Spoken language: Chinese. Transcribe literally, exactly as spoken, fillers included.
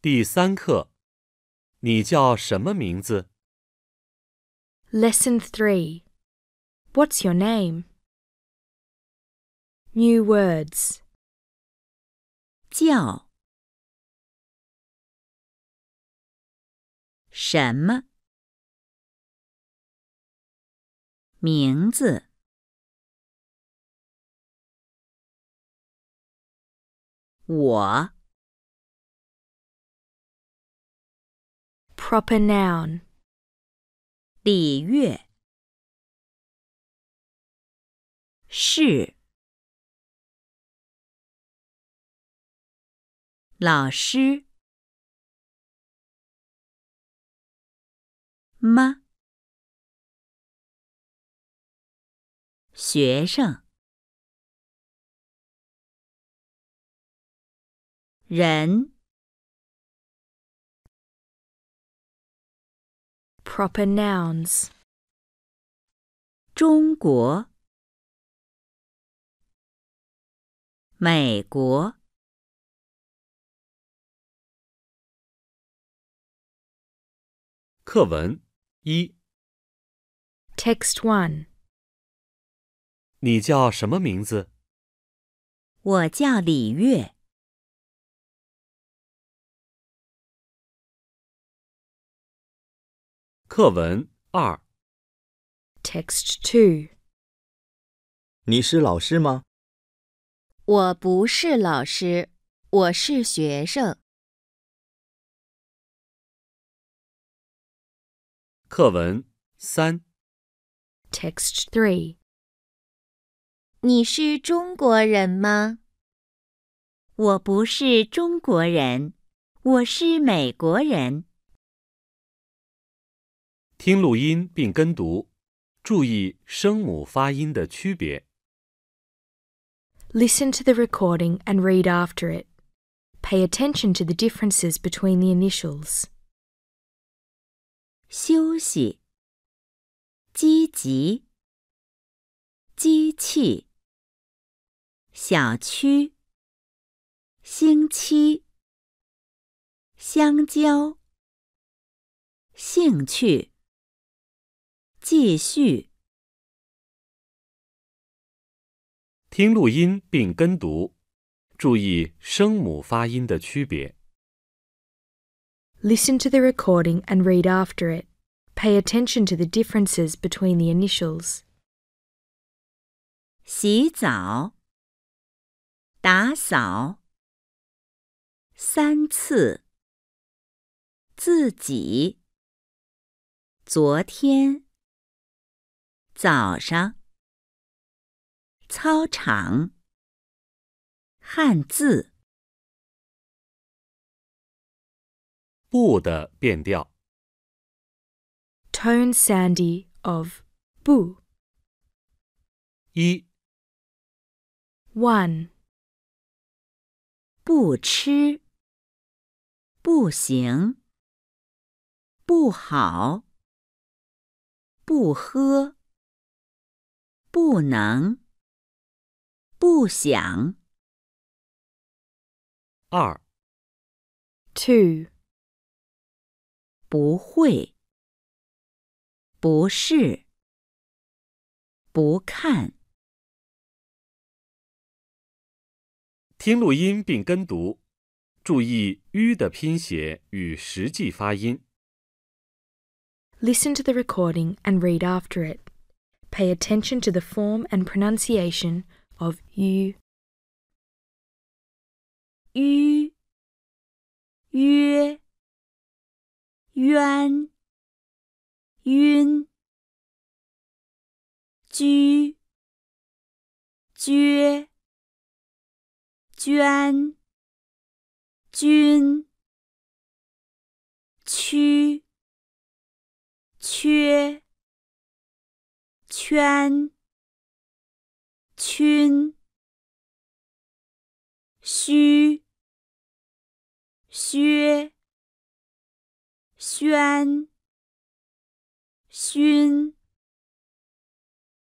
第三课，你叫什么名字？ Lesson three. What's your name? New words. 叫什么名字？我 Proper noun. 李月是老师吗？学生人 Proper nouns. 中国美国课文一， Text one. 你叫什么名字？ 我叫李月课文二， Text two. 你是老师吗？ 我不是老师，我是学生。 课文三， Text three. 你是中国人吗？ 我不是中国人，我是美国人。 听录音并跟读，注意声母发音的区别。 Listen to the recording and read after it. Pay attention to the differences between the initials. 休息积极机器小区星期香蕉兴趣继续听录音并跟读，注意声母发音的区别。 Listen to the recording and read after it. Pay attention to the differences between the initials. 洗澡打扫三次自己昨天早上操场汉字不的变调。 Tone Sandy of Boo. 一， one. 不吃不行不好不喝不能不想二， two. 不会不是不看听录音并跟读，注意 ü 的拼写与实际发音。 Listen to the recording and read after it. Pay attention to the form and pronunciation of you. 约约冤晕居撅捐均区缺圈均虚薛宣熏